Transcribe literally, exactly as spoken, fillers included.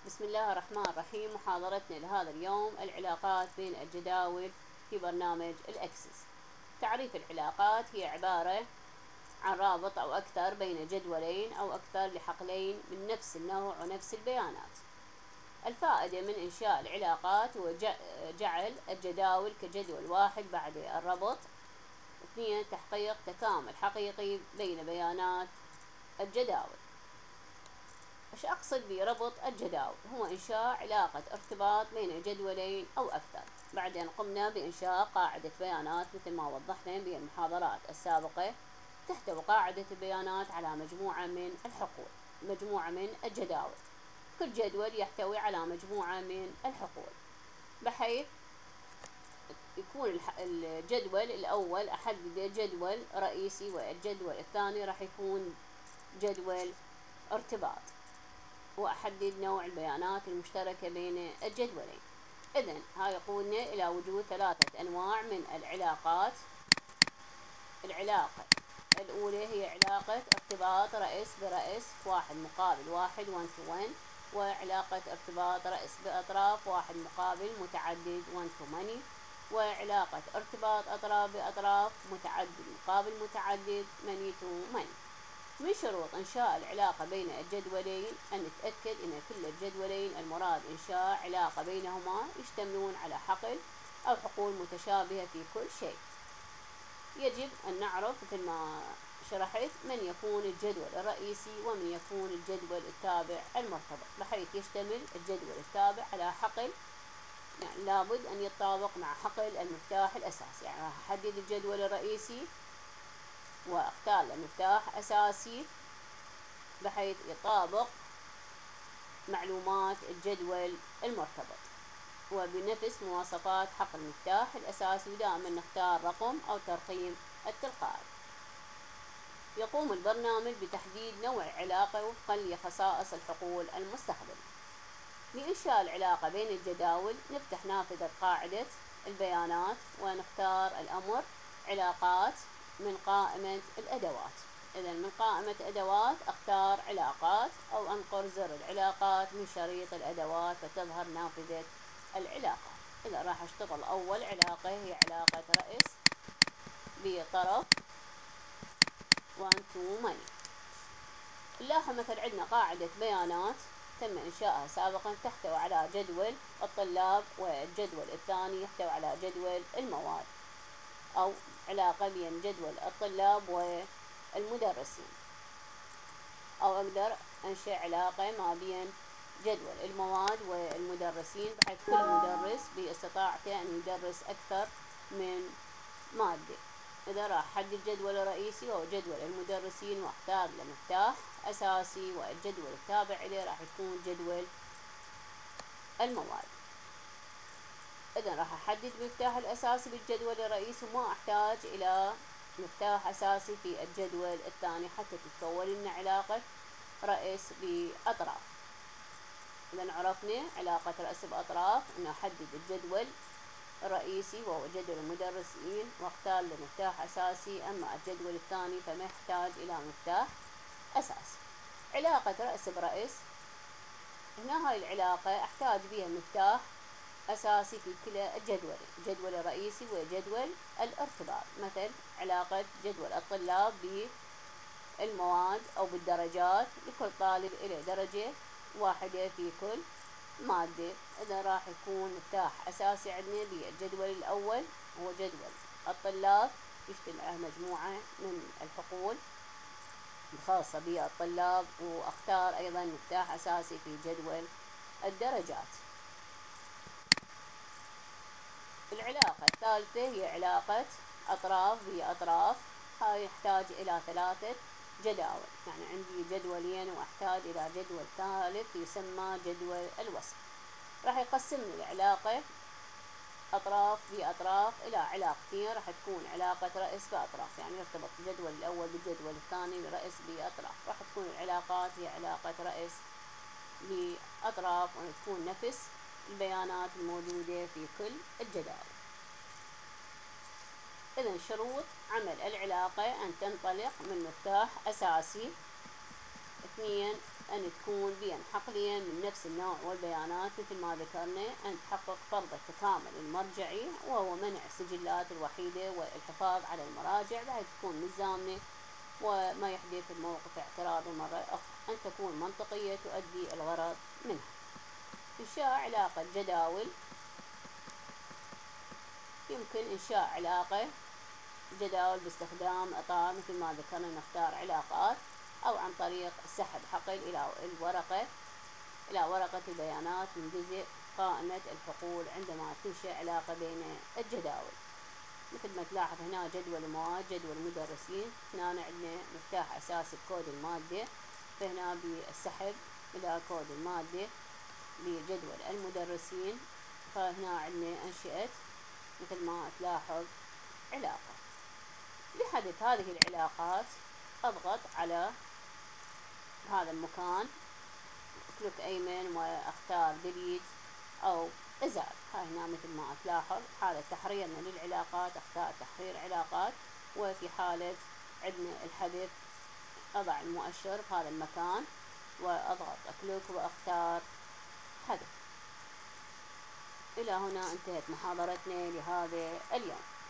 بسم الله الرحمن الرحيم. محاضرتنا لهذا اليوم العلاقات بين الجداول في برنامج الأكسس. تعريف العلاقات هي عبارة عن رابط أو أكثر بين جدولين أو أكثر لحقلين من نفس النوع ونفس البيانات. الفائدة من إنشاء العلاقات هو جعل الجداول كجدول واحد بعد الربط. اثنين، تحقيق تكامل حقيقي بين بيانات الجداول. ايش اقصد بربط الجداول؟ هو انشاء علاقة ارتباط بين جدولين او اكثر. بعدين قمنا بانشاء قاعدة بيانات مثل ما وضحنا بالمحاضرات السابقة، تحتوي قاعدة البيانات على مجموعة من الحقول، مجموعة من الجداول. كل جدول يحتوي على مجموعة من الحقول، بحيث يكون الجدول الاول احدد جدول رئيسي، والجدول الثاني راح يكون جدول ارتباط، وأحدد نوع البيانات المشتركة بين الجدولين. إذن هاي يقودنا إلى وجود ثلاثة أنواع من العلاقات. العلاقة الأولى هي علاقة ارتباط رأس برأس، واحد مقابل واحد one to one، وعلاقة ارتباط رأس بأطراف، واحد مقابل متعدد one to many، وعلاقة ارتباط أطراف بأطراف متعدد مقابل متعدد many to many. من شروط إنشاء العلاقة بين الجدولين أن نتأكد أن كل الجدولين المراد إنشاء علاقة بينهما يشتملون على حقل أو حقول متشابهة في كل شيء. يجب أن نعرف مثل ما شرحت من يكون الجدول الرئيسي ومن يكون الجدول التابع المرتبط، بحيث يشتمل الجدول التابع على حقل، يعني لابد أن يتطابق مع حقل المفتاح الأساسي. يعني راح أحدد الجدول الرئيسي واختار له مفتاح اساسي بحيث يطابق معلومات الجدول المرتبط وبنفس مواصفات حقل المفتاح الاساسي، ودائما نختار رقم او ترقيم التلقائي. يقوم البرنامج بتحديد نوع العلاقة وفقا لخصائص الحقول المستخدمة. لإنشاء العلاقة بين الجداول نفتح نافذة قاعدة البيانات ونختار الأمر علاقات من قائمة الأدوات. إذا من قائمة أدوات أختار علاقات أو أنقر زر العلاقات من شريط الأدوات فتظهر نافذة العلاقات. إذا راح أشتغل أول علاقة هي علاقة رأس بطرف one to many. نلاحظ مثل عندنا قاعدة بيانات تم إنشائها سابقا تحتوي على جدول الطلاب، والجدول الثاني يحتوي على جدول المواد، أو علاقة بين جدول الطلاب والمدرسين، أو أقدر أنشئ علاقة ما بين جدول المواد والمدرسين، بحيث كل مدرس باستطاعته أن يدرس أكثر من مادة. إذا راح أحدد الجدول الرئيسي وهو جدول المدرسين واختار له مفتاح أساسي، والجدول التابع إليه راح يكون جدول المواد. إذا راح أحدد المفتاح الأساسي بالجدول الرئيسي وما أحتاج إلى مفتاح أساسي في الجدول الثاني حتى تتكون لنا علاقة رأس بأطراف. إذا عرفنا علاقة رأس بأطراف أن أحدد الجدول الرئيسي وهو جدول المدرسين واختار له مفتاح أساسي، أما الجدول الثاني فما يحتاج إلى مفتاح أساسي. علاقة رأس برأس، هنا هاي العلاقة أحتاج بها مفتاح أساسي في كلا الجدولين، الجدول الرئيسي وجدول الارتباط. مثل علاقة جدول الطلاب بالمواد أو بالدرجات، لكل طالب إلى درجة واحدة في كل مادة. إذا راح يكون مفتاح أساسي عندنا بالجدول الأول هو جدول الطلاب، يشتمل على مجموعة من الحقول الخاصة بالطلاب، وأختار أيضا مفتاح أساسي في جدول الدرجات. العلاقة الثالثة هي علاقة أطراف بأطراف، هاي يحتاج إلى ثلاثة جداول، يعني عندي جدولين وأحتاج إلى جدول ثالث يسمى جدول الوصف. راح يقسم العلاقة أطراف بأطراف إلى علاقتين، راح تكون علاقة رأس بأطراف، يعني يرتبط الجدول الأول بالجدول الثاني برأس بأطراف. راح تكون العلاقات هي علاقة رأس بأطراف وتكون نفس البيانات الموجودة في كل الجداول. إذن شروط عمل العلاقة أن تنطلق من مفتاح أساسي. اثنين، أن تكون بين حقلين من نفس النوع والبيانات مثل ما ذكرنا، أن تحقق فرض التكامل المرجعي وهو منع السجلات الوحيدة والحفاظ على المراجع بحيث تكون متزامنة وما يحدث الموقف اعتراضي مرة أخرى، أن تكون منطقية تؤدي الغرض منها. إنشاء علاقة جداول، يمكن إنشاء علاقة جداول باستخدام إطار مثل ما ذكرنا، نختار علاقات أو عن طريق سحب حقل إلى الورقة إلى ورقة البيانات من جزء قائمة الحقول عندما تنشئ علاقة بين الجداول. مثل ما تلاحظ هنا جدول المواد، جدول المدرسين، هنا عندنا مفتاح أساسي بكود المادة، فهنا بالسحب إلى كود المادة لجدول المدرسين، فهنا عندنا أنشئت مثل ما تلاحظ علاقة. لحدث هذه العلاقات أضغط على هذا المكان كليك أيمن وأختار ديليت أو إزالة. هاي هنا مثل ما تلاحظ حالة تحريرنا للعلاقات أختار تحرير علاقات، وفي حالة عندنا الحذف أضع المؤشر في هذا المكان وأضغط كليك وأختار حذف. إلى هنا انتهت محاضرتنا لهذا اليوم.